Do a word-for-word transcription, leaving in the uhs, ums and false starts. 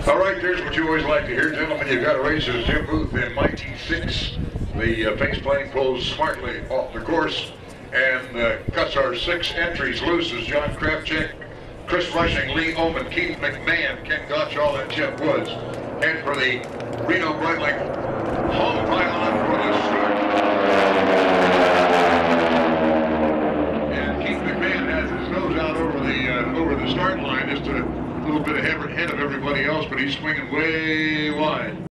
All right, there's what you always like to hear, gentlemen. You've got a racer, Jim Booth in my T six. The uh, pace plane pulls smartly off the course and uh, cuts our six entries loose as John Krafchick, Chris Rushing, Lee Oman, Keith McMahon, Ken Gottschall, and Jeff Woods head for the Reno Breitling home pylon for the start. And Keith McMahon has his nose out over the uh, over the start line, just a little bit ahead of everybody else, but he's swinging way wide.